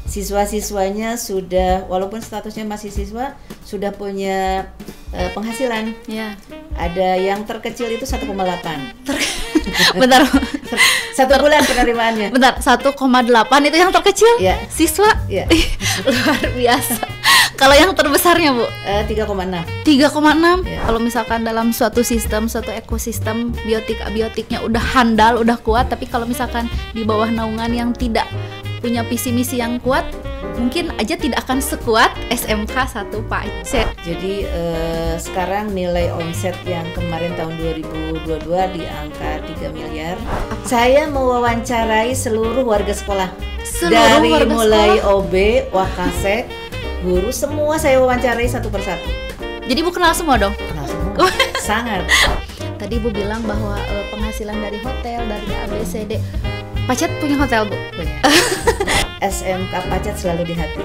siswa-siswanya sudah, walaupun statusnya masih siswa, sudah punya penghasilan. Ya. Ada yang terkecil itu 1,8. Bentar. Satu bulan penerimaannya. Bentar, 1,8 itu yang terkecil? Ya. Siswa? Ya. Luar biasa. Kalau yang terbesarnya, Bu? 3,6. 3,6. Ya. Kalau misalkan dalam suatu sistem, suatu ekosistem abiotiknya udah handal, udah kuat, tapi kalau misalkan di bawah naungan yang tidak punya visi misi yang kuat, mungkin aja tidak akan sekuat SMK 1 Pacet. Jadi sekarang nilai omset yang kemarin tahun 2022 di angka 3 miliar. Saya mewawancarai seluruh warga sekolah. Dari warga mulai sekolah? OB, Wakasek, guru, semua saya wawancarai satu persatu. Jadi Bu kenal semua dong? Kenal semua. Sangat. Tadi Bu bilang bahwa penghasilan dari hotel, dari ABCD. Pacet punya hotel, Bu? Punya. SMK Pacet selalu di hati.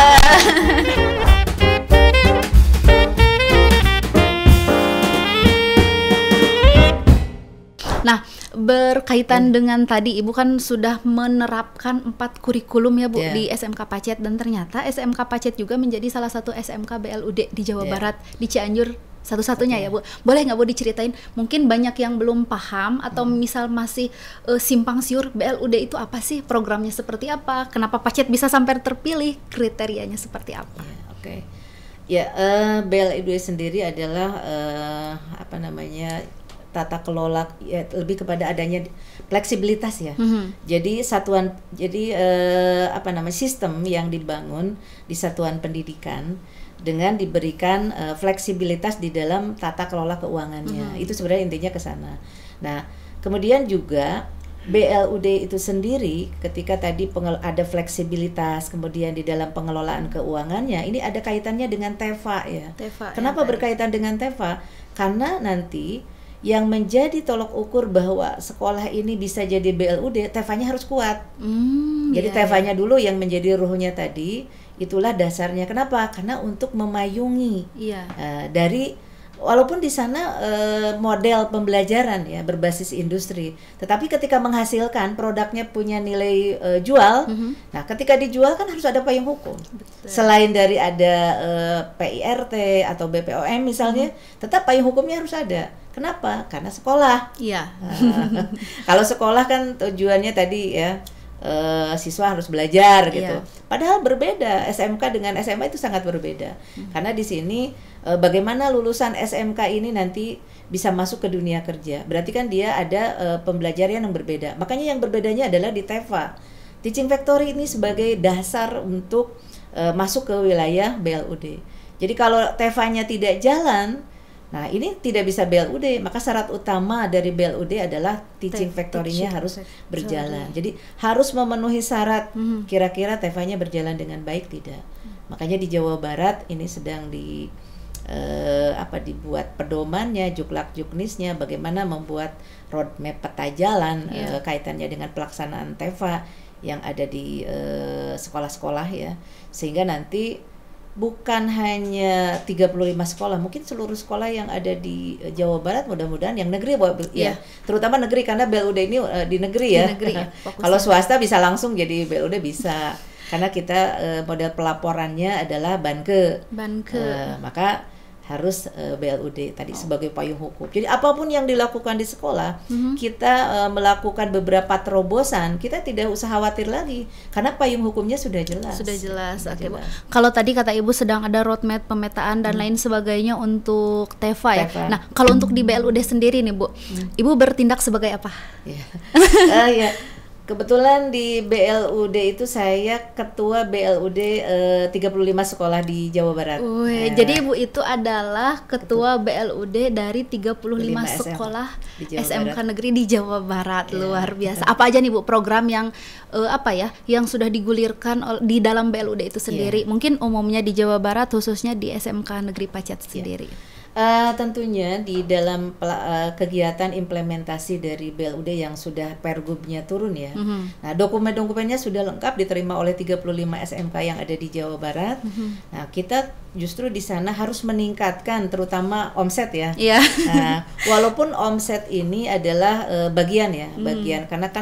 Nah, berkaitan dengan tadi Ibu kan sudah menerapkan 4 kurikulum ya Bu di SMK Pacet, dan ternyata SMK Pacet juga menjadi salah satu SMK BLUD di Jawa Barat, di Cianjur satu-satunya ya Bu. Boleh nggak Bu diceritain? Mungkin banyak yang belum paham atau misal masih simpang siur, BLUD itu apa sih? Programnya seperti apa? Kenapa Pacet bisa sampai terpilih? Kriterianya seperti apa? Oke. Ya, BLUD sendiri adalah tata kelola, ya, lebih kepada adanya fleksibilitas ya. Jadi sistem yang dibangun di satuan pendidikan dengan diberikan fleksibilitas di dalam tata kelola keuangannya. Itu sebenarnya intinya ke sana. Nah, kemudian juga BLUD itu sendiri ketika tadi ada fleksibilitas, kemudian di dalam pengelolaan keuangannya, ini ada kaitannya dengan TEFA ya. Kenapa berkaitan dengan TEFA? Karena nanti yang menjadi tolok ukur bahwa sekolah ini bisa jadi BLUD, TEFA-nya harus kuat. Jadi TEFA-nya dulu yang menjadi ruhnya tadi, itulah dasarnya. Kenapa? Karena untuk memayungi dari, walaupun di sana model pembelajaran ya berbasis industri, tetapi ketika menghasilkan produknya punya nilai jual, nah ketika dijual kan harus ada payung hukum. Selain dari ada PIRT atau BPOM misalnya, tetap payung hukumnya harus ada. Kenapa? Karena sekolah. Kalau sekolah kan tujuannya tadi ya, siswa harus belajar gitu. Padahal berbeda, SMK dengan SMA itu sangat berbeda. Karena di sini bagaimana lulusan SMK ini nanti bisa masuk ke dunia kerja. Berarti kan dia ada pembelajaran yang berbeda. Makanya yang berbedanya adalah di TEFA. Teaching Factory ini sebagai dasar untuk masuk ke wilayah BLUD. Jadi kalau TEFA-nya tidak jalan, nah ini tidak bisa BLUD, maka syarat utama dari BLUD adalah teaching factory-nya harus berjalan. Jadi harus memenuhi syarat, kira-kira TEFA-nya berjalan dengan baik tidak. Makanya di Jawa Barat ini sedang dibuat pedomannya, juklak-juknisnya, bagaimana membuat roadmap peta jalan kaitannya dengan pelaksanaan TEFA yang ada di sekolah-sekolah ya. Sehingga nanti bukan hanya 35 sekolah, mungkin seluruh sekolah yang ada di Jawa Barat, mudah-mudahan yang negeri ya, terutama negeri karena BLUD ini di negeri ya. Kalau swasta bisa langsung jadi BLUD bisa, karena kita model pelaporannya adalah Banke. Maka harus BLUD tadi sebagai payung hukum. Jadi apapun yang dilakukan di sekolah, kita melakukan beberapa terobosan, kita tidak usah khawatir lagi karena payung hukumnya sudah jelas. Oke, Bu. Kalau tadi kata Ibu sedang ada roadmap pemetaan dan lain sebagainya untuk TEFA ya. Nah, kalau untuk di BLUD sendiri nih, Bu, Ibu bertindak sebagai apa? Ya. Kebetulan di BLUD itu saya ketua BLUD 35 sekolah di Jawa Barat. Jadi Ibu itu adalah ketua BLUD dari 35 sekolah SMK negeri di Jawa Barat. Luar biasa. Apa aja nih Bu program yang yang sudah digulirkan di dalam BLUD itu sendiri? Mungkin umumnya di Jawa Barat, khususnya di SMK Negeri Pacet sendiri. Tentunya di dalam kegiatan implementasi dari BLUD yang sudah pergubnya turun ya. Nah, dokumen-dokumennya sudah lengkap diterima oleh 35 SMK yang ada di Jawa Barat. Nah, kita justru di sana harus meningkatkan terutama omset ya. Nah, walaupun omset ini adalah bagian karena kan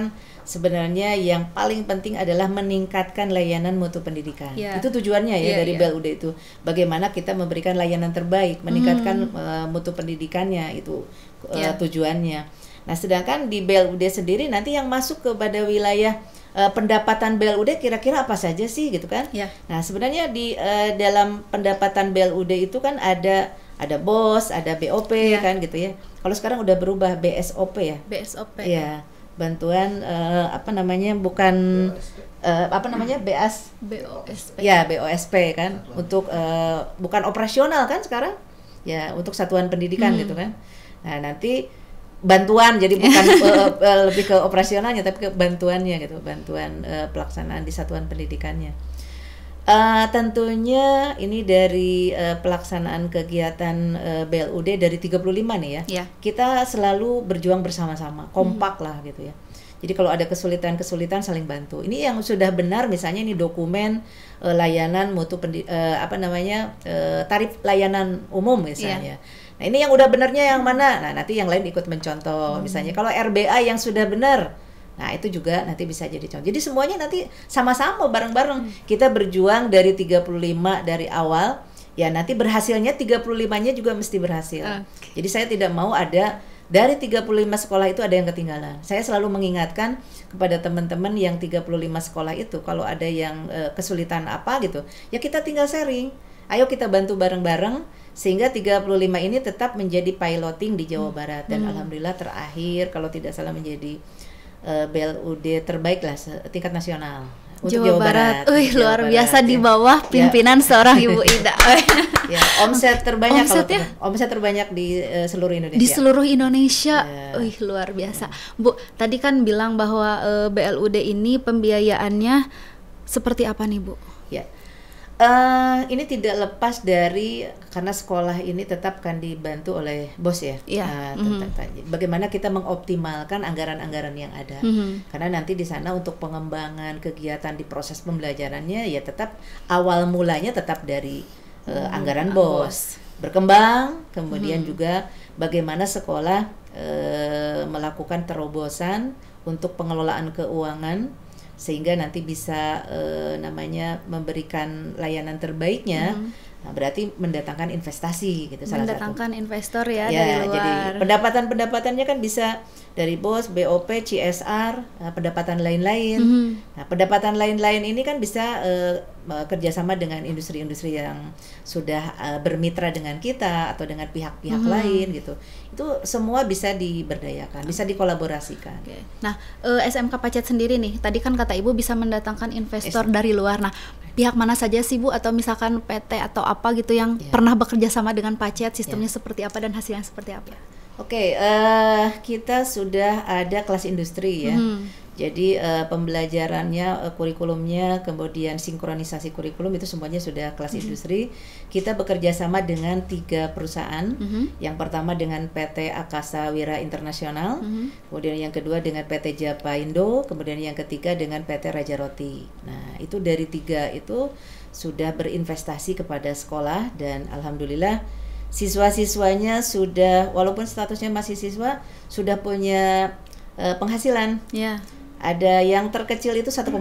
sebenarnya yang paling penting adalah meningkatkan layanan mutu pendidikan. Itu tujuannya dari BLUD itu. Bagaimana kita memberikan layanan terbaik, meningkatkan mutu pendidikannya, itu tujuannya. Nah, sedangkan di BLUD sendiri nanti yang masuk kepada wilayah pendapatan BLUD kira-kira apa saja sih gitu kan? Nah, sebenarnya di dalam pendapatan BLUD itu kan ada BOS, ada BOP kan gitu ya. Kalau sekarang udah berubah BSOP ya. BSOP. Ya, bantuan bukan BOSP. Ya, BOSP kan untuk bukan operasional kan sekarang. Ya, untuk satuan pendidikan gitu kan. Nah, nanti bantuan jadi bukan lebih ke operasionalnya tapi ke bantuannya gitu, bantuan pelaksanaan di satuan pendidikannya. Tentunya ini dari pelaksanaan kegiatan BLUD dari 35 nih ya. Kita selalu berjuang bersama-sama, kompak lah gitu ya. Jadi kalau ada kesulitan-kesulitan saling bantu. Ini yang sudah benar misalnya ini dokumen layanan mutu tarif layanan umum misalnya. Nah, ini yang udah benernya yang mana? Nah, nanti yang lain ikut mencontoh. Misalnya kalau RBA yang sudah benar, nah itu juga nanti bisa jadi contoh. Jadi semuanya nanti sama-sama bareng-bareng. Kita berjuang dari 35 dari awal, ya nanti berhasilnya 35-nya juga mesti berhasil. Jadi saya tidak mau ada dari 35 sekolah itu ada yang ketinggalan. Saya selalu mengingatkan kepada teman-teman yang 35 sekolah itu, kalau ada yang kesulitan apa gitu, ya kita tinggal sharing. Ayo kita bantu bareng-bareng sehingga 35 ini tetap menjadi piloting di Jawa Barat. Dan alhamdulillah terakhir kalau tidak salah menjadi BLUD terbaik lah tingkat nasional untuk Jawa Barat. Luar biasa di bawah pimpinan seorang Ibu Ida. Omset terbanyak omset terbanyak di seluruh Indonesia. Di seluruh Indonesia. Luar biasa. Bu, tadi kan bilang bahwa BLUD ini pembiayaannya seperti apa nih, Bu? Ini tidak lepas dari karena sekolah ini tetap kan dibantu oleh BOS ya. Bagaimana kita mengoptimalkan anggaran-anggaran yang ada. Karena nanti di sana untuk pengembangan kegiatan di proses pembelajarannya ya tetap awal mulanya tetap dari anggaran BOS. Berkembang, kemudian juga bagaimana sekolah melakukan terobosan untuk pengelolaan keuangan sehingga nanti bisa memberikan layanan terbaiknya. Nah, berarti mendatangkan investasi gitu, mendatangkan investor ya dari luar. Jadi pendapatan-pendapatannya kan bisa dari BOS, BOP, CSR, pendapatan lain-lain. Nah, pendapatan lain-lain ini kan bisa kerjasama dengan industri-industri yang sudah bermitra dengan kita atau dengan pihak-pihak lain gitu. Itu semua bisa diberdayakan, bisa dikolaborasikan. Nah, SMK Pacet sendiri nih, tadi kan kata Ibu bisa mendatangkan investor dari luar. Nah, pihak mana saja sih Bu, atau misalkan PT atau apa gitu yang pernah bekerja sama dengan Pacet, sistemnya seperti apa dan hasilnya seperti apa? Kita sudah ada kelas industri ya. Jadi pembelajarannya, kurikulumnya, kemudian sinkronisasi kurikulum itu semuanya sudah kelas industri. Kita bekerja sama dengan 3 perusahaan. Yang pertama dengan PT Akasa Wira Internasional, kemudian yang kedua dengan PT Japaindo, kemudian yang ketiga dengan PT Raja Roti. Nah, itu dari 3 itu sudah berinvestasi kepada sekolah dan alhamdulillah siswa-siswanya sudah, walaupun statusnya masih siswa, sudah punya penghasilan. Ada yang terkecil itu 1,8.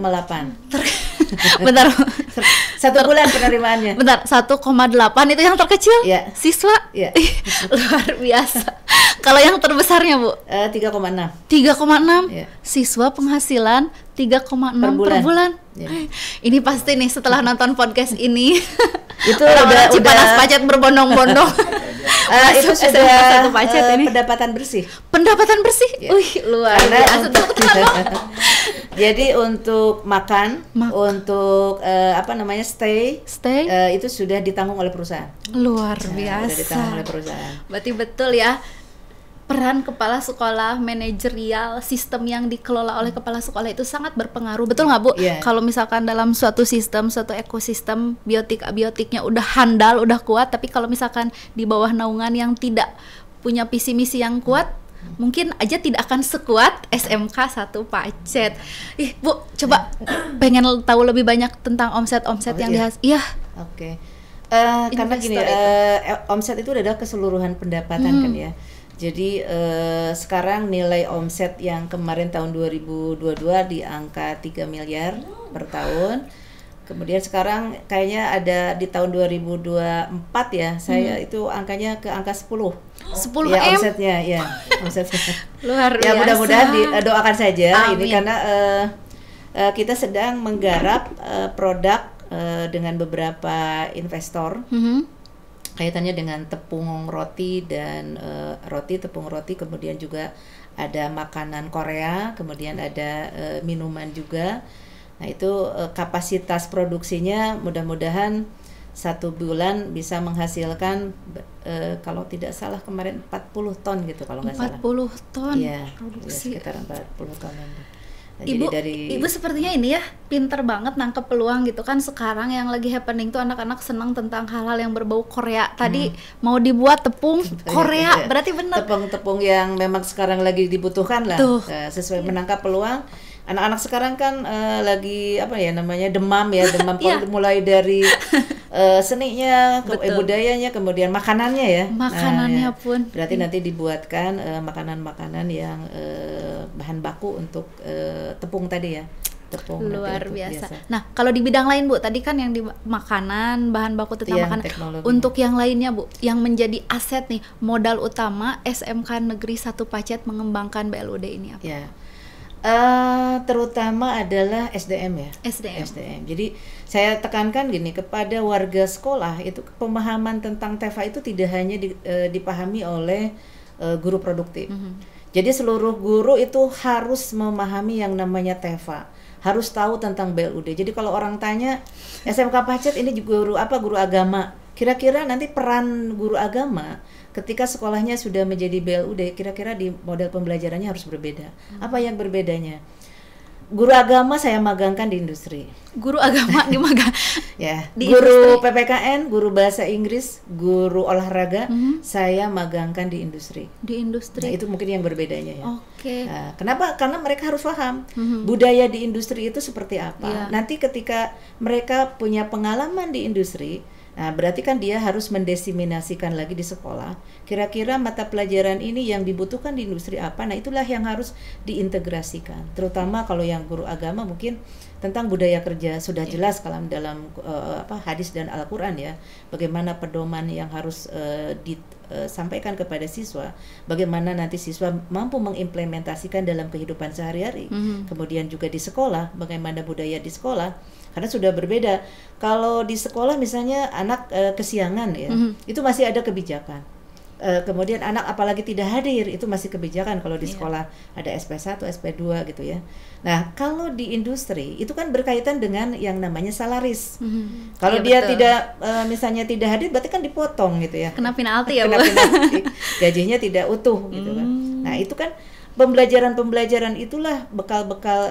Bentar. 1 bulan penerimaannya. Bentar, 1,8 itu yang terkecil? Siswa? Luar biasa. Kalau yang terbesarnya, Bu? 3,6. 3,6? Siswa penghasilan 3,6 per bulan. Ini pasti nih setelah nonton podcast ini itu udah Cipanas Pacet berbondong-bondong. Itu sudah pendapatan bersih. Pendapatan bersih? Luar biasa. Jadi untuk makan, untuk stay itu sudah ditanggung oleh perusahaan. Luar biasa. Sudah ditanggung oleh perusahaan. Berarti betul ya, peran kepala sekolah, manajerial, sistem yang dikelola oleh kepala sekolah itu sangat berpengaruh. Betul nggak Bu? Kalau misalkan dalam suatu sistem, suatu ekosistem, biotiknya udah handal, udah kuat, tapi kalau misalkan di bawah naungan yang tidak punya visi misi yang kuat, mungkin aja tidak akan sekuat SMK 1 Pacet. Bu, coba pengen tahu lebih banyak tentang omset yang dihasilkan. Karena gini, omset itu adalah keseluruhan pendapatan kan ya. Jadi sekarang nilai omset yang kemarin tahun 2022 di angka 3 miliar per tahun. Kemudian sekarang kayaknya ada di tahun 2024 ya, saya itu angkanya ke angka 10. 10 ya, M? Omsetnya, ya. Omsetnya. Luar biasa. Ya mudah-mudahan doakan saja. Amin. Ini karena kita sedang menggarap produk dengan beberapa investor. Kaitannya dengan tepung roti dan tepung roti, kemudian juga ada makanan Korea, kemudian ada minuman juga. Nah itu kapasitas produksinya mudah-mudahan 1 bulan bisa menghasilkan kalau tidak salah kemarin 40 ton gitu kalau nggak salah. 40 ton ya, produksi. Ya, sekitar 40 ton. Nah, Ibu, jadi Ibu sepertinya ini ya pinter banget nangkep peluang gitu kan. Sekarang yang lagi happening tuh anak-anak senang tentang hal-hal yang berbau Korea. Tadi mau dibuat tepung Korea, berarti benar. Tepung-tepung yang memang sekarang lagi dibutuhkan lah. Sesuai menangkap peluang. Anak-anak sekarang kan lagi apa ya namanya demam mulai dari seninya, budayanya, kemudian makanannya ya. Makanannya pun. Berarti nanti dibuatkan makanan-makanan yang bahan baku untuk tepung tadi ya. Tepung luar biasa. Nah, kalau di bidang lain Bu, tadi kan yang di makanan, bahan baku tentang makanan. Untuk yang lainnya Bu, yang menjadi aset nih, modal utama SMK Negeri 1 Pacet mengembangkan BLUD ini apa? Ya. Terutama adalah SDM ya. SDM. Jadi saya tekankan gini kepada warga sekolah itu pemahaman tentang TEFA itu tidak hanya dipahami oleh guru produktif. Jadi seluruh guru itu harus memahami yang namanya TEFA, harus tahu tentang BLUD. Jadi kalau orang tanya SMK Pacet ini guru apa? Guru agama. Kira-kira nanti peran guru agama ketika sekolahnya sudah menjadi BLUD, kira-kira di model pembelajarannya harus berbeda. Apa yang berbedanya? Guru agama saya magangkan di industri. Guru agama dimagang. Ya. Di guru industri. PPKN, guru bahasa Inggris, guru olahraga, saya magangkan di industri. Di industri. Nah, itu mungkin yang berbedanya ya. Oke. Nah, kenapa? Karena mereka harus paham budaya di industri itu seperti apa. Iya. Nanti ketika mereka punya pengalaman di industri, nah, berarti kan dia harus mendesiminasikan lagi di sekolah. Kira-kira mata pelajaran ini yang dibutuhkan di industri apa? Nah, itulah yang harus diintegrasikan. Terutama kalau yang guru agama mungkin tentang budaya kerja sudah jelas kalau dalam hadis dan Al-Qur'an ya. Bagaimana pedoman yang harus disampaikan kepada siswa, bagaimana nanti siswa mampu mengimplementasikan dalam kehidupan sehari-hari. Kemudian juga di sekolah, bagaimana budaya di sekolah. Karena sudah berbeda. Kalau di sekolah misalnya anak kesiangan ya, itu masih ada kebijakan. Kemudian anak apalagi tidak hadir, itu masih kebijakan kalau di sekolah ada SP1, SP2 gitu ya. Nah, kalau di industri itu kan berkaitan dengan yang namanya salaris. Kalau dia tidak misalnya tidak hadir, berarti kan dipotong gitu ya. Kena penalti ya, Bu. Kena penalti. Gajinya tidak utuh gitu kan. Nah, itu kan pembelajaran itulah bekal-bekal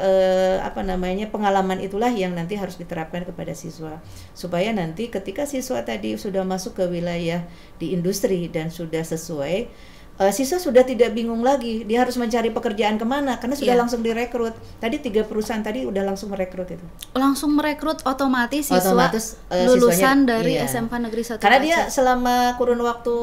pengalaman itulah yang nanti harus diterapkan kepada siswa supaya nanti ketika siswa tadi sudah masuk ke wilayah di industri dan sudah sesuai, siswa sudah tidak bingung lagi dia harus mencari pekerjaan kemana karena sudah langsung direkrut. Tadi 3 perusahaan tadi udah langsung merekrut itu. Langsung merekrut otomatis siswa lulusan dari SMK Negeri 1 karena dia selama kurun waktu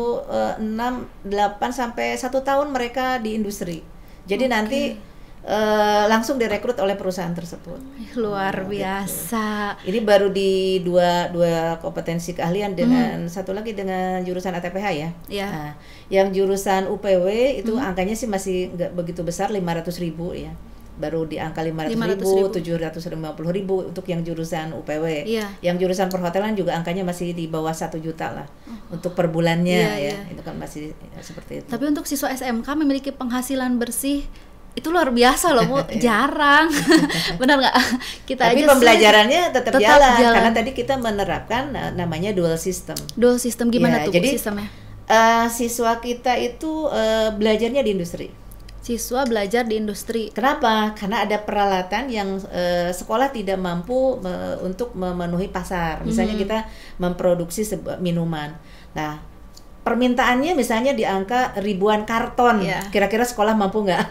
6, 8 sampai 1 tahun mereka di industri. Jadi nanti langsung direkrut oleh perusahaan tersebut. Luar biasa. Ini baru di dua kompetensi keahlian dengan satu lagi dengan jurusan ATPH ya. Nah, yang jurusan UPW itu angkanya sih masih nggak begitu besar, 500.000 ya. Baru di angka 500.000, 750.000 untuk yang jurusan UPW. Yang jurusan perhotelan juga angkanya masih di bawah 1 juta lah untuk per bulannya ya. Itu kan masih seperti itu. Tapi untuk siswa SMK memiliki penghasilan bersih itu luar biasa loh, Bu. Jarang. Benar nggak? Tapi pembelajarannya tetap jalan karena tadi kita menerapkan namanya dual system. Dual system gimana tuh jadi, sistemnya? Siswa kita itu belajarnya di industri. Siswa belajar di industri. Kenapa? Karena ada peralatan yang sekolah tidak mampu untuk memenuhi pasar. Misalnya kita memproduksi sebuah minuman. Nah, permintaannya misalnya di angka ribuan karton. Kira-kira sekolah mampu nggak?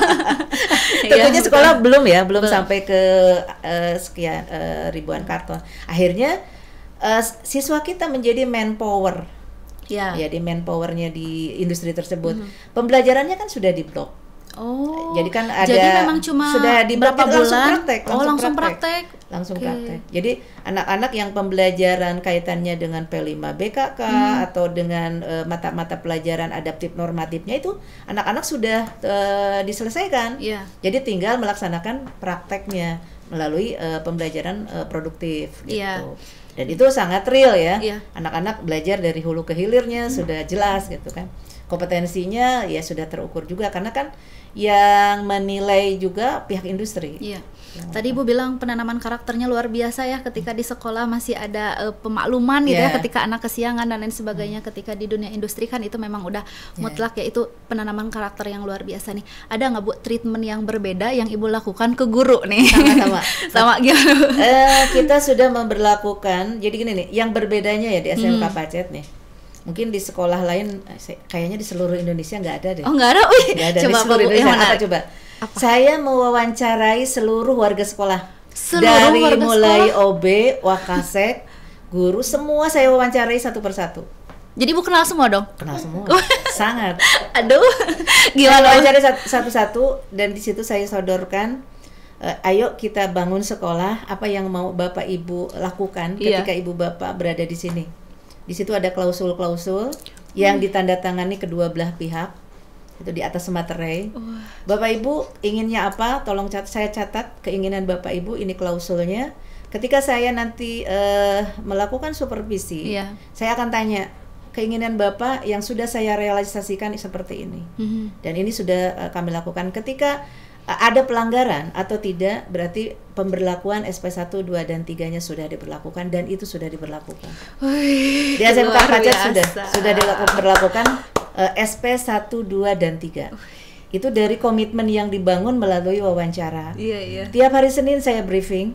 Tentunya sekolah belum sampai ke sekian ribuan karton. Akhirnya siswa kita menjadi manpower. Ya. Ya, di manpowernya di industri tersebut. Pembelajarannya kan sudah di blok. Oh. Jadi kan ada jadi memang cuma sudah di berapa langsung bulan? praktek, langsung praktek. Langsung Oke. praktek. Jadi anak-anak yang pembelajaran kaitannya dengan P5 BKK atau dengan mata-mata pelajaran adaptif normatifnya itu anak-anak sudah diselesaikan. Iya. Jadi tinggal melaksanakan prakteknya melalui pembelajaran produktif gitu. Iya. Dan itu sangat real ya. Iya. Anak-anak belajar dari hulu ke hilirnya sudah jelas gitu kan. Kompetensinya ya sudah terukur juga karena kan yang menilai juga pihak industri. Iya. Tadi Ibu bilang penanaman karakternya luar biasa ya ketika di sekolah masih ada pemakluman gitu ya ketika anak kesiangan dan lain sebagainya. Ketika di dunia industri kan itu memang udah mutlak ya, itu penanaman karakter yang luar biasa nih. Ada nggak Bu treatment yang berbeda yang Ibu lakukan ke guru nih? Sama-sama. Sama gitu. Kita sudah memberlakukan, jadi gini nih, yang berbedanya ya di SMK Pacet nih. Mungkin di sekolah lain, kayaknya di seluruh Indonesia nggak ada deh. Oh nggak ada? Wih, nggak ada coba di seluruh Bu, Indonesia. yang mana? Apa coba? Apa? Saya mewawancarai seluruh warga sekolah. Seluruh dari warga mulai sekolah? OB, Wakasek, guru, semua saya wawancarai satu persatu. Jadi Bu kenal semua dong? Kenal semua, sangat. Aduh, Saya gimana? wawancarai satu-satu dan di situ saya sodorkan, ayo kita bangun sekolah. Apa yang mau Bapak Ibu lakukan ketika Ibu Bapak berada di sini? Di situ ada klausul-klausul yang ditandatangani kedua belah pihak. Itu di atas materai. Bapak Ibu inginnya apa? Tolong saya catat keinginan Bapak Ibu, ini klausulnya. Ketika saya nanti melakukan supervisi, saya akan tanya keinginan Bapak yang sudah saya realisasikan seperti ini. Dan ini sudah kami lakukan. Ketika ada pelanggaran atau tidak, berarti pemberlakuan SP1, 2, dan 3-nya sudah diberlakukan dan itu sudah diberlakukan. Di SMK Pacet sudah diberlakukan SP1, 2, dan 3. Itu dari komitmen yang dibangun melalui wawancara. Tiap hari Senin saya briefing.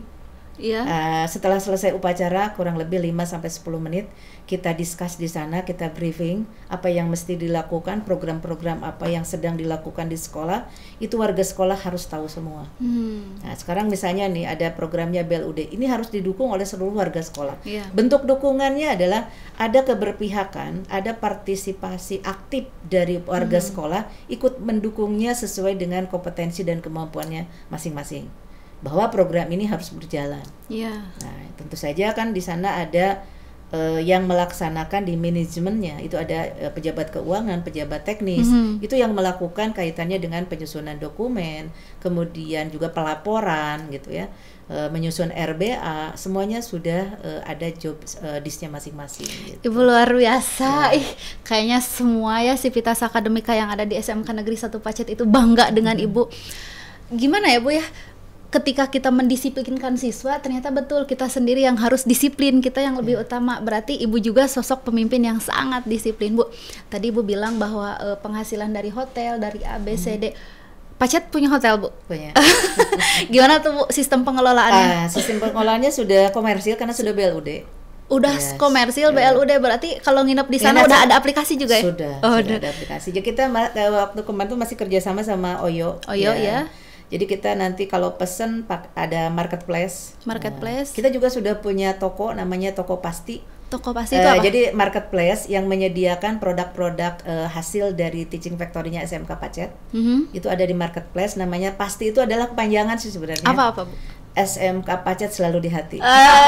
Setelah selesai upacara kurang lebih 5-10 menit kita discuss di sana, kita briefing apa yang mesti dilakukan, program-program apa yang sedang dilakukan di sekolah, itu warga sekolah harus tahu semua. Nah, sekarang misalnya nih ada programnya BLUD, ini harus didukung oleh seluruh warga sekolah. Bentuk dukungannya adalah ada keberpihakan, ada partisipasi aktif dari warga sekolah ikut mendukungnya sesuai dengan kompetensi dan kemampuannya masing-masing. Bahwa program ini harus berjalan. Nah, tentu saja kan di sana ada yang melaksanakan di manajemennya, itu ada pejabat keuangan, pejabat teknis, itu yang melakukan kaitannya dengan penyusunan dokumen, kemudian juga pelaporan gitu ya, menyusun RBA, semuanya sudah ada job disknya masing-masing. Gitu. Ibu luar biasa, kayaknya semua ya sivitas akademika yang ada di SMK Negeri 1 Pacet itu bangga dengan Ibu. Gimana ya Bu ya? Ketika kita mendisiplinkan siswa, ternyata betul kita sendiri yang harus disiplin, kita yang lebih utama. Berarti Ibu juga sosok pemimpin yang sangat disiplin, Bu. Tadi Ibu bilang bahwa penghasilan dari hotel, dari ABCD. Pacet punya hotel, Bu? Punya. Gimana tuh Bu sistem pengelolaannya? Sistem pengelolaannya sudah komersil karena sudah BLUD. Udah komersil BLUD, berarti kalau nginep di sana udah ada aplikasi juga ya? Sudah ada aplikasi. Jadi kita waktu kemarin tuh masih kerjasama sama Oyo. Ya. Jadi kita nanti kalau pesen ada marketplace. Nah, kita juga sudah punya toko namanya Toko Pasti. Toko Pasti itu apa? Jadi marketplace yang menyediakan produk-produk hasil dari teaching factory-nya SMK Pacet. Itu ada di marketplace, namanya Pasti, itu adalah kepanjangan sih sebenarnya. Apa Bu? SMK Pacet selalu di hati.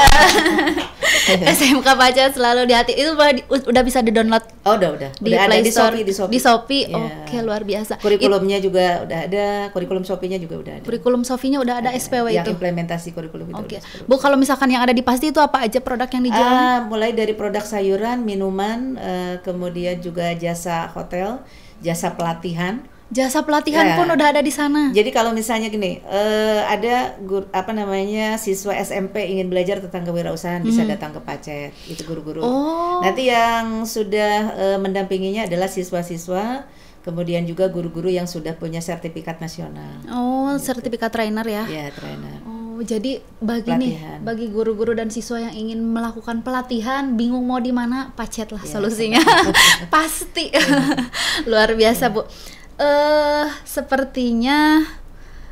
SMK Pacet selalu di hati. Itu udah bisa di-download. Oh, udah. Di udah Play ada Store, di Shopee. Oke, luar biasa. Kurikulumnya juga udah ada, kurikulum Shopee-nya juga udah ada. Kurikulum Shopee-nya udah ada SPW yang itu. Implementasi kurikulum itu. Oke. Bu, kalau misalkan yang ada di Pasti itu apa aja produk yang dijual? Mulai dari produk sayuran, minuman, kemudian juga jasa hotel, jasa pelatihan. Jasa pelatihan pun udah ada di sana. Jadi kalau misalnya gini, ada siswa SMP ingin belajar tentang kewirausahaan, bisa datang ke Pacet, itu guru-guru. Nanti yang sudah mendampinginya adalah siswa-siswa, kemudian juga guru-guru yang sudah punya sertifikat nasional. Gitu. Sertifikat trainer ya? Iya, trainer. Jadi bagi guru-guru dan siswa yang ingin melakukan pelatihan, bingung mau di mana, Pacet lah solusinya. Pasti. Luar biasa, Bu. Sepertinya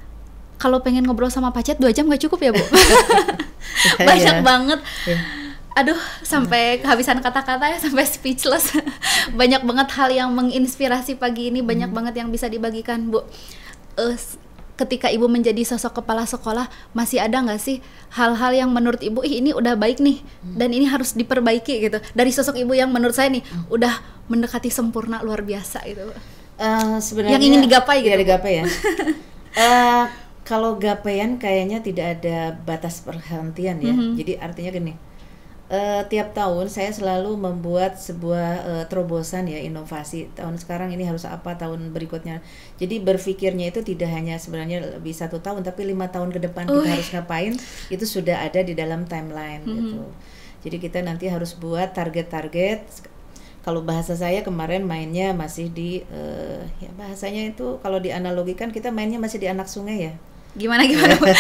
kalau pengen ngobrol sama Pacet 2 jam nggak cukup ya Bu? Banyak banget. Aduh, sampai kehabisan kata-kata ya, sampai speechless. Banyak banget hal yang menginspirasi pagi ini, banyak banget yang bisa dibagikan, Bu. Ketika Ibu menjadi sosok kepala sekolah, masih ada nggak sih hal-hal yang menurut Ibu, ini udah baik nih, dan ini harus diperbaiki gitu, dari sosok Ibu yang menurut saya nih, udah mendekati sempurna luar biasa gitu. Sebenarnya yang ingin digapai gitu. Digapai ya. Kalau gapaian kayaknya tidak ada batas perhentian ya. Jadi artinya gini, tiap tahun saya selalu membuat sebuah terobosan ya, inovasi. Tahun sekarang ini harus apa, tahun berikutnya. Jadi berpikirnya itu tidak hanya sebenarnya lebih 1 tahun, tapi 5 tahun ke depan kita harus ngapain, itu sudah ada di dalam timeline gitu. Jadi kita nanti harus buat target-target. Kalau bahasa saya kemarin mainnya masih di ya bahasanya itu kalau dianalogikan kita mainnya masih di anak sungai ya. Gimana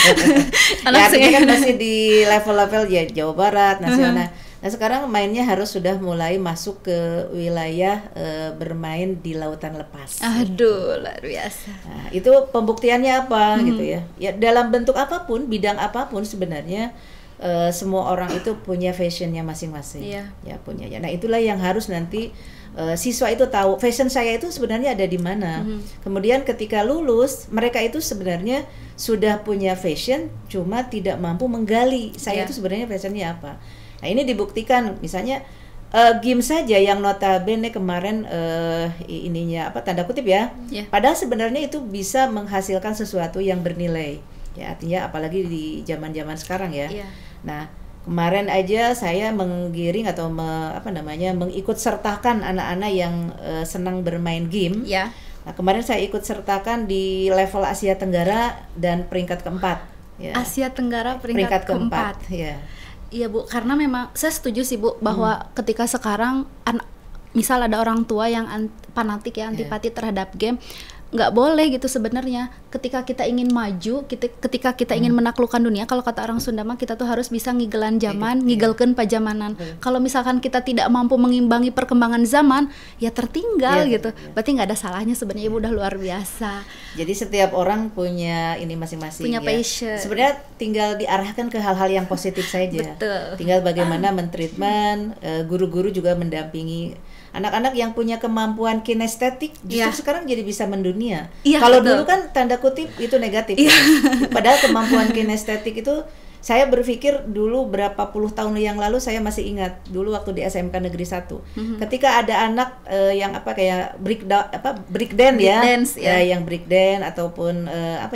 Anak sungai kan masih di level-level ya Jawa Barat, nasional. Nah sekarang mainnya harus sudah mulai masuk ke wilayah bermain di lautan lepas. Aduh, luar biasa. Nah, itu pembuktiannya apa gitu ya? Ya dalam bentuk apapun, bidang apapun sebenarnya semua orang itu punya fashionnya masing-masing. Ya punya. Nah itulah yang harus nanti siswa itu tahu fashion saya itu sebenarnya ada di mana. Kemudian ketika lulus mereka itu sebenarnya sudah punya fashion, cuma tidak mampu menggali saya itu sebenarnya fashionnya apa. Nah ini dibuktikan misalnya game saja yang notabene kemarin ininya apa tanda kutip ya. Padahal sebenarnya itu bisa menghasilkan sesuatu yang bernilai. Ya artinya apalagi di zaman-zaman sekarang ya. Nah kemarin aja saya menggiring atau mengikut sertakan anak-anak yang senang bermain game. Nah kemarin saya ikut sertakan di level Asia Tenggara dan peringkat keempat. Asia Tenggara peringkat keempat. Iya Bu, karena memang saya setuju sih Bu bahwa ketika sekarang misal ada orang tua yang fanatik ya, antipati terhadap game, nggak boleh gitu sebenarnya. Ketika kita ingin maju, ketika kita ingin menaklukkan dunia, kalau kata orang Sunda mah kita tuh harus bisa ngigelan zaman, ngigelkeun pajamanan. Kalau misalkan kita tidak mampu mengimbangi perkembangan zaman, ya tertinggal gitu. Berarti nggak ada salahnya sebenarnya. Ibu udah luar biasa. Jadi setiap orang punya ini masing-masing. Punya passion. Sebenarnya tinggal diarahkan ke hal-hal yang positif saja. Betul. Tinggal bagaimana mentreatment, guru-guru juga mendampingi anak-anak yang punya kemampuan kinestetik justru sekarang jadi bisa mendunia. Kalau dulu kan tanda kutip itu negatif. Padahal kemampuan kinestetik itu saya berpikir dulu berapa puluh tahun yang lalu saya masih ingat dulu waktu di SMK Negeri 1. Ketika ada anak yang kayak break dance ya, yang break dance ataupun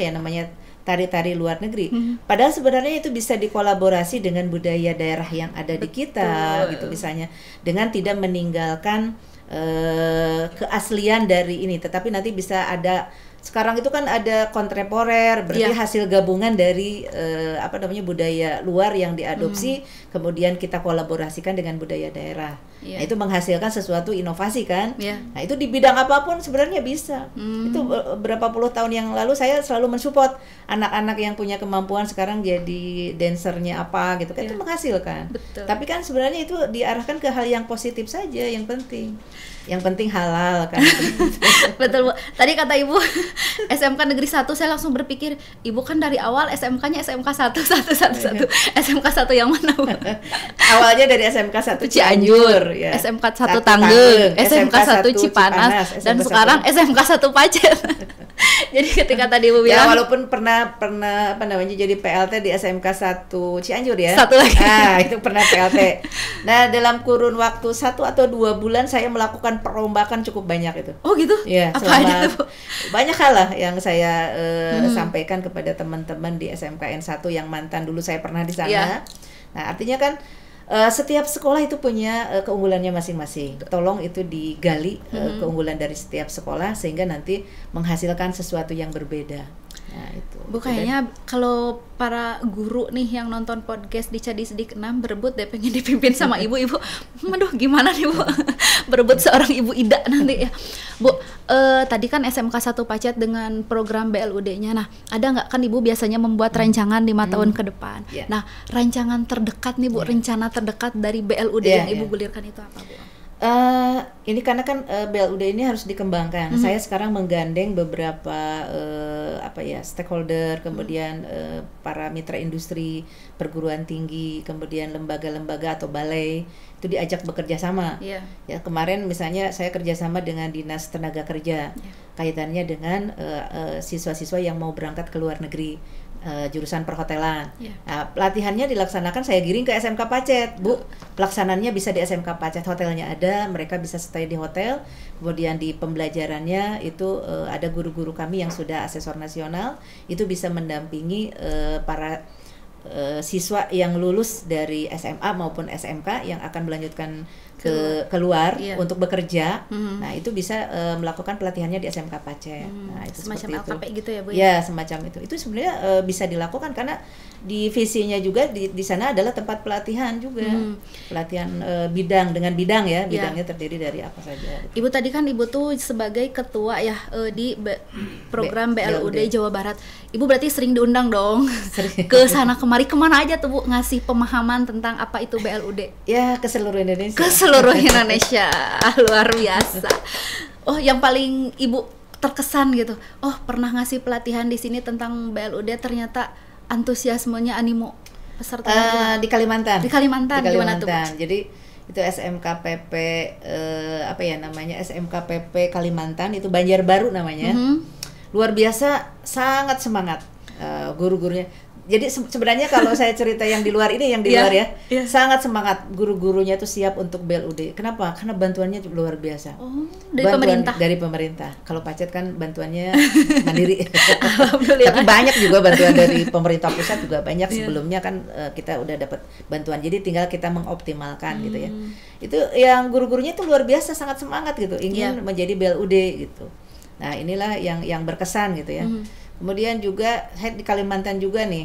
tari-tari luar negeri. Padahal sebenarnya itu bisa dikolaborasi dengan budaya daerah yang ada di kita gitu misalnya, dengan tidak meninggalkan keaslian dari ini, tetapi nanti bisa ada. Sekarang itu kan ada kontemporer, berarti hasil gabungan dari budaya luar yang diadopsi, kemudian kita kolaborasikan dengan budaya daerah. Nah, itu menghasilkan sesuatu inovasi kan. Nah itu di bidang apapun sebenarnya bisa. Itu berapa puluh tahun yang lalu saya selalu mensupport anak-anak yang punya kemampuan sekarang jadi dancernya apa gitu kan, itu menghasilkan. Tapi kan sebenarnya itu diarahkan ke hal yang positif saja, yang penting halal kan. Betul Bu. Tadi kata Ibu SMK Negeri 1, saya langsung berpikir Ibu kan dari awal SMK-nya SMK 1 SMK 1 yang mana Bu? Awalnya dari SMK 1 Cianjur ya. SMK 1 Tanggeng, SMK 1 Cipanas, dan sekarang SMK 1 Pacet. Jadi ketika tadi Ibu bilang walaupun pernah jadi PLT di SMK 1 Cianjur ya. Satu lagi. Nah, itu pernah PLT. Nah, dalam kurun waktu 1 atau 2 bulan saya melakukan perombakan cukup banyak itu. Oh gitu? Ya, apa aja tuh? Banyak hal lah yang saya sampaikan kepada teman-teman di SMKN 1 yang mantan dulu saya pernah di sana. Nah, artinya kan setiap sekolah itu punya keunggulannya masing-masing. Tolong itu digali keunggulan dari setiap sekolah sehingga nanti menghasilkan sesuatu yang berbeda. Nah, itu. Bu, kayaknya kalau para guru nih yang nonton podcast di Cadisdik 6 berebut deh pengen dipimpin sama ibu-ibu. Aduh, gimana nih Bu? Berebut seorang ibu Ida nanti ya. Bu, tadi kan SMK 1 Pacet dengan program BLUD-nya. Nah, ada nggak kan Ibu biasanya membuat rancangan 5 tahun ke depan. Nah, rancangan terdekat nih Bu, rencana terdekat dari BLUD yang Ibu gulirkan itu apa Bu? Ini karena kan BLUD ini harus dikembangkan. Saya sekarang menggandeng beberapa stakeholder, kemudian para mitra industri, perguruan tinggi, kemudian lembaga-lembaga atau balai itu diajak bekerja sama. Ya, kemarin misalnya saya kerjasama dengan Dinas Tenaga Kerja, kaitannya dengan siswa-siswa yang mau berangkat ke luar negeri. Jurusan perhotelan. Nah, pelatihannya dilaksanakan saya giring ke SMK Pacet, Bu. Pelaksananya bisa di SMK Pacet, hotelnya ada, mereka bisa stay di hotel. Kemudian di pembelajarannya itu ada guru-guru kami yang sudah asesor nasional, itu bisa mendampingi para siswa yang lulus dari SMA maupun SMK yang akan melanjutkan keluar untuk bekerja. Nah, itu bisa melakukan pelatihannya di SMK Pacet. Nah, itu semacam LKP gitu ya, Bu? Ya, semacam itu. Itu sebenarnya bisa dilakukan karena di visinya juga di sana adalah tempat pelatihan juga. Pelatihan bidang dengan bidang ya, bidangnya terdiri dari apa saja. Ibu tadi kan Ibu tuh sebagai ketua ya di program BLUD Jawa Barat. Ibu berarti sering diundang dong ke sana kemari, kemana aja tuh Bu ngasih pemahaman tentang apa itu BLUD? Ya, ke seluruh Indonesia. Ke seluruh Indonesia. Luar biasa. Oh, yang paling Ibu terkesan gitu. Oh, pernah ngasih pelatihan di sini tentang BLUD, ternyata antusiasmenya, animo peserta di Kalimantan. Di Kalimantan gimana tuh? Jadi itu SMKPP SMKPP Kalimantan, itu Banjarbaru namanya. Luar biasa, sangat semangat guru-gurunya. Jadi sebenarnya kalau saya cerita yang di luar ini, yang di luar ya, sangat semangat guru-gurunya tuh siap untuk BLUD. Kenapa? Karena bantuannya luar biasa. Dari pemerintah. Kalau Pacet kan bantuannya mandiri. Tapi banyak juga bantuan dari pemerintah pusat juga banyak. Sebelumnya kan kita udah dapat bantuan. Jadi tinggal kita mengoptimalkan gitu ya. Itu yang guru-gurunya itu luar biasa, sangat semangat gitu, ingin menjadi BLUD gitu. Nah, inilah yang berkesan gitu ya. Kemudian juga saya di Kalimantan juga nih,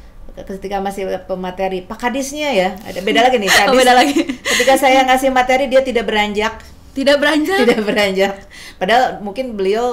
ketika masih pemateri, Pak Kadisnya ya, ada beda lagi nih, Kadis. Beda lagi. Ketika saya ngasih materi dia tidak beranjak. Tidak beranjak. Padahal mungkin beliau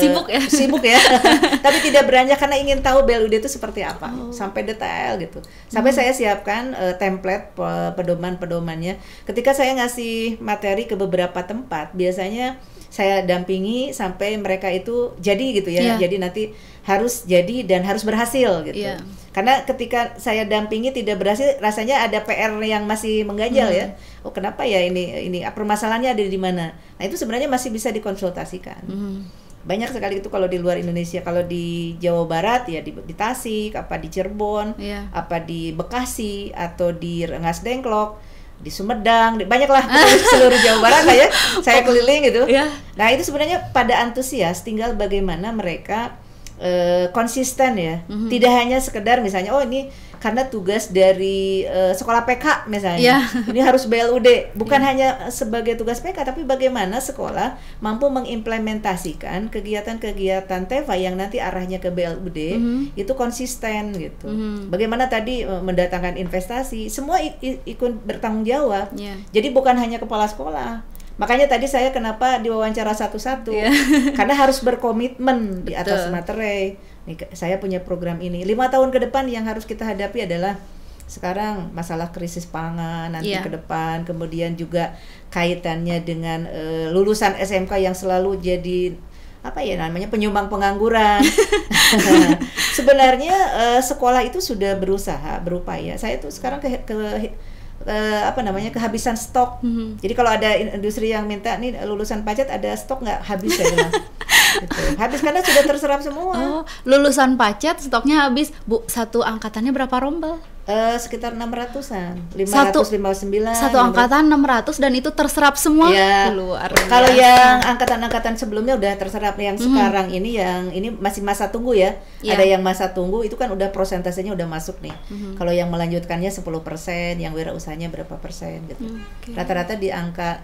sibuk ya. Tapi tidak beranjak karena ingin tahu BLUD itu seperti apa, sampai detail gitu. Sampai saya siapkan template pedoman-pedomannya. Ketika saya ngasih materi ke beberapa tempat, biasanya saya dampingi sampai mereka itu jadi gitu ya. Jadi nanti harus jadi dan harus berhasil gitu. Karena ketika saya dampingi tidak berhasil, rasanya ada PR yang masih mengganjal ya. Oh, kenapa ya ini permasalahannya ada di mana? Nah, itu sebenarnya masih bisa dikonsultasikan. Banyak sekali itu kalau di luar Indonesia. Kalau di Jawa Barat ya di Tasik, apa di Cirebon, apa di Bekasi atau di Rengas Dengklok, di Sumedang, banyaklah seluruh Jawa Barat lah ya. Saya keliling gitu. Nah, itu sebenarnya pada antusias, tinggal bagaimana mereka konsisten ya. Tidak hanya sekedar misalnya ini karena tugas dari sekolah PK misalnya. Ini harus BLUD, bukan hanya sebagai tugas PK, tapi bagaimana sekolah mampu mengimplementasikan kegiatan-kegiatan TEVA yang nanti arahnya ke BLUD itu konsisten gitu. Bagaimana tadi mendatangkan investasi, semua ikut bertanggung jawab. Jadi bukan hanya kepala sekolah. Makanya tadi saya kenapa diwawancara satu-satu, karena harus berkomitmen di atas materi. Nih, saya punya program ini 5 tahun ke depan yang harus kita hadapi adalah sekarang masalah krisis pangan nanti ke depan, kemudian juga kaitannya dengan lulusan SMK yang selalu jadi penyumbang pengangguran. Sebenarnya sekolah itu sudah berupaya. Saya tuh sekarang kehabisan stok. Jadi kalau ada industri yang minta nih lulusan Pacet ada stok nggak, habis saya bilang. Gitu. Habis karena sudah terserap semua. Lulusan Pacet stoknya habis, Bu. Satu angkatannya berapa rombel? Sekitar 600-an, 559. Satu angkatan 600 dan itu terserap semua. Luar biasa. Kalau yang angkatan-angkatan sebelumnya udah terserap, yang sekarang ini masih masa tunggu ya. Ada yang masa tunggu itu kan udah prosentasenya udah masuk nih. Kalau yang melanjutkannya 10%, yang wirausahanya berapa persen gitu. Rata-rata di angka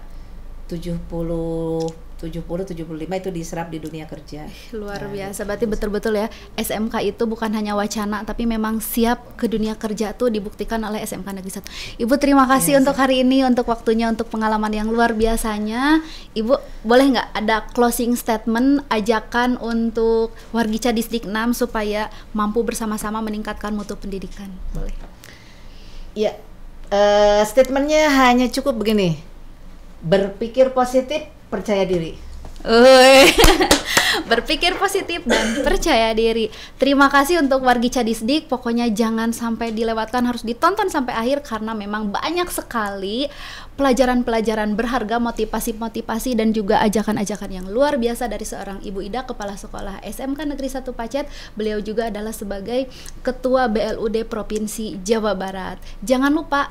70-75 itu diserap di dunia kerja. Luar biasa, berarti betul-betul ya SMK itu bukan hanya wacana tapi memang siap ke dunia kerja tuh dibuktikan oleh SMK Negeri 1. Ibu terima kasih untuk hari ini, untuk waktunya, untuk pengalaman yang luar biasanya. Ibu boleh nggak ada closing statement, ajakan untuk Wargica Distrik 6 supaya mampu bersama-sama meningkatkan mutu pendidikan? Boleh. Ya, statementnya hanya cukup begini. berpikir positif, percaya diri. Berpikir positif dan percaya diri. Terima kasih untuk Wargi Cadisdik. Pokoknya jangan sampai dilewatkan, harus ditonton sampai akhir karena memang banyak sekali pelajaran-pelajaran berharga, motivasi-motivasi dan juga ajakan-ajakan yang luar biasa dari seorang Ibu Ida, Kepala Sekolah SMK Negeri 1 Pacet. Beliau juga adalah sebagai Ketua BLUD Provinsi Jawa Barat. Jangan lupa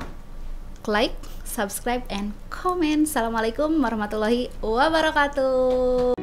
like, subscribe, and comment. Assalamualaikum warahmatullahi wabarakatuh.